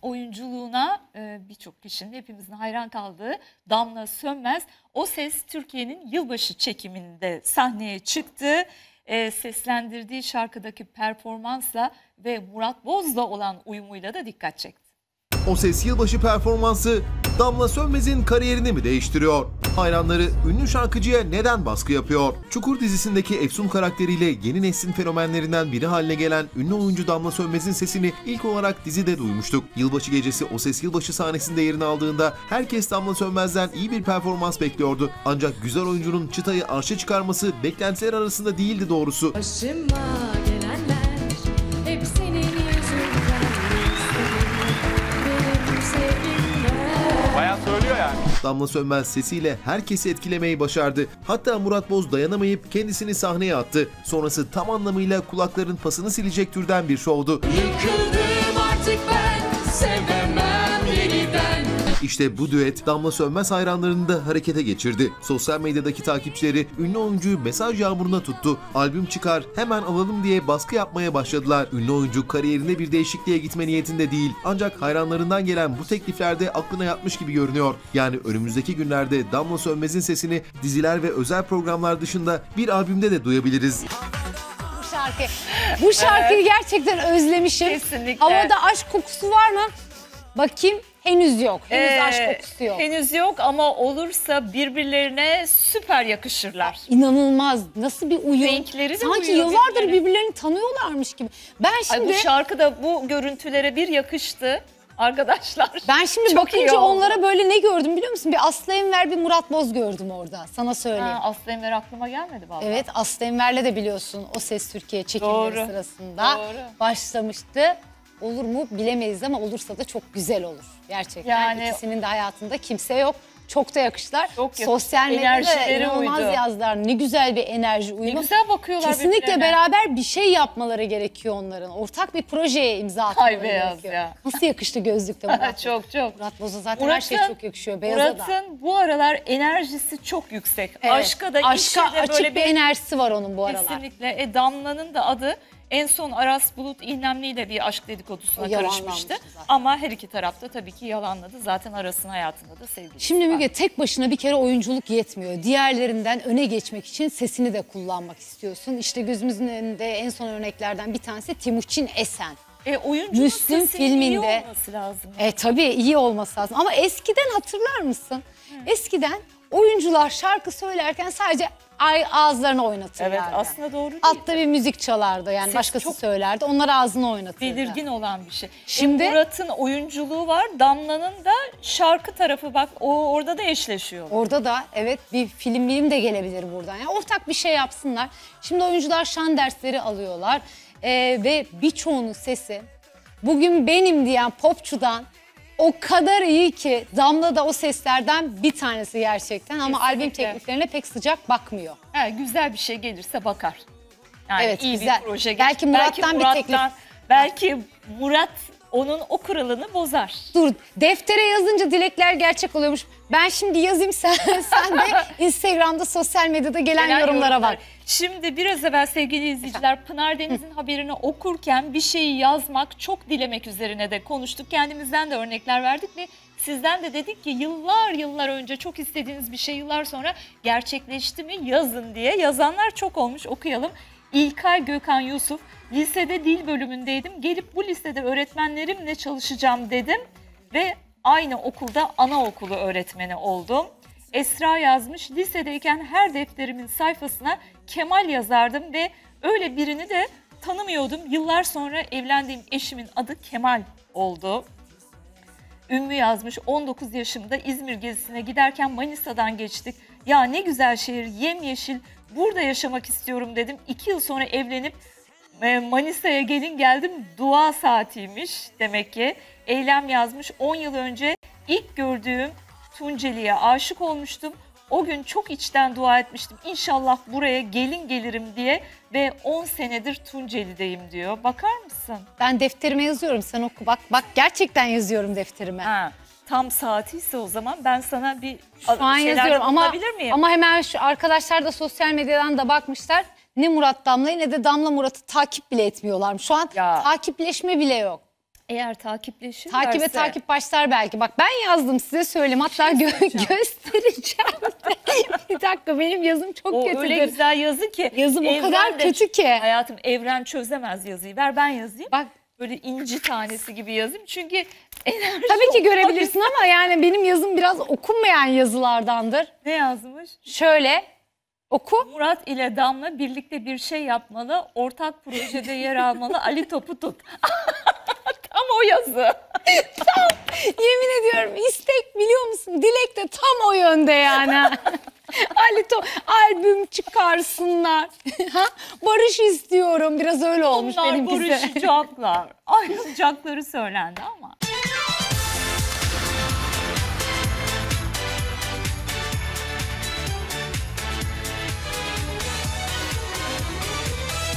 oyunculuğuna birçok kişinin, hepimizin hayran kaldığı Damla Sönmez. O Ses Türkiye'nin yılbaşı çekiminde sahneye çıktı. Seslendirdiği şarkıdaki performansla ve Murat Boz'la olan uyumuyla da dikkat çekti. O Ses yılbaşı performansı Damla Sönmez'in kariyerini mi değiştiriyor? Hayranları ünlü şarkıcıya neden baskı yapıyor? Çukur dizisindeki Efsun karakteriyle yeni neslin fenomenlerinden biri haline gelen ünlü oyuncu Damla Sönmez'in sesini ilk olarak dizide duymuştuk. Yılbaşı gecesi O Ses yılbaşı sahnesinde yerini aldığında herkes Damla Sönmez'den iyi bir performans bekliyordu. Ancak güzel oyuncunun çıtayı arşa çıkarması beklentiler arasında değildi doğrusu. Başıma gelenler hep senin yüzünden. Bayağı söylüyor yani. Damla Sönmez sesiyle herkesi etkilemeyi başardı. Hatta Murat Boz dayanamayıp kendisini sahneye attı. Sonrası tam anlamıyla kulakların pasını silecek türden bir şovdu. Yıkıldım artık ben, sevemem yeniden. İşte bu düet Damla Sönmez hayranlarını da harekete geçirdi. Sosyal medyadaki takipçileri ünlü oyuncuyu mesaj yağmuruna tuttu. Albüm çıkar, hemen alalım diye baskı yapmaya başladılar. Ünlü oyuncu kariyerinde bir değişikliğe gitme niyetinde değil. Ancak hayranlarından gelen bu tekliflerde aklına yatmış gibi görünüyor. Yani önümüzdeki günlerde Damla Sönmez'in sesini diziler ve özel programlar dışında bir albümde de duyabiliriz. Bu şarkıyı gerçekten özlemişim. Kesinlikle. Havada aşk kokusu var mı? Bakayım. Henüz yok. Henüz aşk kokusu yok. Henüz yok ama olursa birbirlerine süper yakışırlar. İnanılmaz. Nasıl bir uyum. Renkleri de sanki uyuyor yıllardır birbirine. birbirlerini tanıyorlarmış gibi. Ben şimdi Bu şarkı da bu görüntülere bir yakıştı arkadaşlar. Ben şimdi Çok iyi bakınca oldu. onlara böyle ne gördüm biliyor musun? Bir Aslı Enver, bir Murat Boz gördüm orada. Sana söyleyeyim. Aslı Enver aklıma gelmedi vallahi. Evet, Aslı Enver'le de biliyorsun O Ses Türkiye çekimleri Doğru. sırasında Doğru. başlamıştı. Olur mu bilemeyiz ama olursa da çok güzel olur. Gerçekten Yani ikisinin de hayatında kimse yok. Çok da yakıştılar. Çok yakıştı. Sosyal medyada Enerjileri inanılmaz uydu. yazdılar. Ne güzel bir enerji uyumu. Ne güzel bakıyorlar Kesinlikle birbirlerine. beraber bir şey yapmaları gerekiyor onların. Ortak bir projeye imza atmaları Ay beyaz gerekiyor. ya. Nasıl yakıştı gözlükte Murat Boz? çok. Murat Boz'a zaten her şey çok yakışıyor. Beyaza da. Murat'ın bu aralar enerjisi çok yüksek. Evet. Aşka da işe de açık böyle bir enerjisi var onun bu aralar. Kesinlikle. Damla'nın da adı en son Aras Bulut İynemli de bir aşk dedikodusuna karışmıştı. Yalanlanmıştı zaten. Ama her iki tarafta tabii ki yalanladı. Zaten Aras'ın hayatında da sevgilisi Şimdi var. Müge tek başına bir kere oyunculuk yetmiyor. Diğerlerinden öne geçmek için sesini de kullanmak istiyorsun. İşte gözümüzün önünde en son örneklerden bir tanesi Timuçin Esen. Oyuncunun Müslüm sesinin iyi filminde olması lazım. Tabii iyi olması lazım. Ama eskiden hatırlar mısın? Eskiden oyuncular şarkı söylerken sadece ağızlarını oynatırlardı. Evet, aslında doğru değil. Altta bir müzik çalardı yani Ses başkası çok söylerdi. Onlar ağzını oynatırdı. Belirgin olan bir şey. Şimdi Murat'ın oyunculuğu var. Damla'nın da şarkı tarafı, bak orada da eşleşiyor. orada da evet bir film de gelebilir buradan. Yani ortak bir şey yapsınlar. Şimdi oyuncular şan dersleri alıyorlar. Ve birçoğunun sesi bugün benim diyen popçudan o kadar iyi ki Damla da o seslerden bir tanesi gerçekten. Ama albüm Kesinlikle. tekliflerine pek sıcak bakmıyor. Güzel bir şey gelirse bakar. Yani Evet, iyi güzel. bir proje. Belki Murat'tan bir teklif. Belki Murat onun o kuralını bozar. Dur, deftere yazınca dilekler gerçek oluyormuş. Ben şimdi yazayım sen de Instagram'da sosyal medyada gelen yorumlara bak. Şimdi biraz evvel sevgili izleyiciler Pınar Deniz'in haberini okurken bir şeyi yazmak, çok dilemek üzerine de konuştuk. Kendimizden de örnekler verdik ve sizden de dedik ki yıllar önce çok istediğiniz bir şey yıllar sonra gerçekleşti mi yazın diye. Yazanlar çok olmuş, okuyalım. İlkay Gökhan Yusuf, lisede dil bölümündeydim. Gelip bu lisede öğretmenlerimle çalışacağım dedim ve aynı okulda anaokulu öğretmeni oldum. Esra yazmış, lisedeyken her defterimin sayfasına Kemal yazardım ve öyle birini de tanımıyordum. Yıllar sonra evlendiğim eşimin adı Kemal oldu. Ümmü yazmış, 19 yaşımda İzmir gezisine giderken Manisa'dan geçtik. Ya ne güzel şehir, yemyeşil, burada yaşamak istiyorum dedim. 2 yıl sonra evlenip Manisa'ya gelin geldim, dua saatiymiş demek ki. Eylem yazmış, 10 yıl önce ilk gördüğüm Tunceli'ye aşık olmuştum. O gün çok içten dua etmiştim. İnşallah buraya gelin gelirim diye ve 10 senedir Tunceli'deyim diyor. Bakar mısın? Ben defterime yazıyorum, sen oku bak. Bak gerçekten yazıyorum defterime. Tam saatiyse o zaman ben sana bir Şu an şeyler yazıyorum miyim? ama hemen şu arkadaşlar da sosyal medyadan da bakmışlar. Ne Murat Damla'yı ne de Damla Murat'ı takip bile etmiyorlar. Şu an takipleşme bile yok. Eğer takipleşirlerse. Takip ve takip başlar belki. Bak ben yazdım size söyleyeyim. Hatta göstereceğim de. Bir dakika benim yazım çok O kötüdür. öyle güzel yazı ki. Yazım o kadar evren de- kötü ki. Hayatım evren çözemez yazıyı. Ver ben yazayım. Bak Böyle inci tanesi gibi yazayım. Çünkü enerji tabii ki o- görebilirsin ama yani benim yazım biraz okunmayan yazılardandır. Ne yazmış? Şöyle oku. Murat ile Damla birlikte bir şey yapmalı. Ortak projede yer almalı. Ali topu tut. Tam o yazı. Yemin ediyorum istek biliyor musun? Dilek de tam o yönde yani. Albüm çıkarsınlar. Ha? Barış istiyorum. Biraz öyle olmuş Onlar benimkisi. barışacaklar. Ayrılacakları söylendi ama.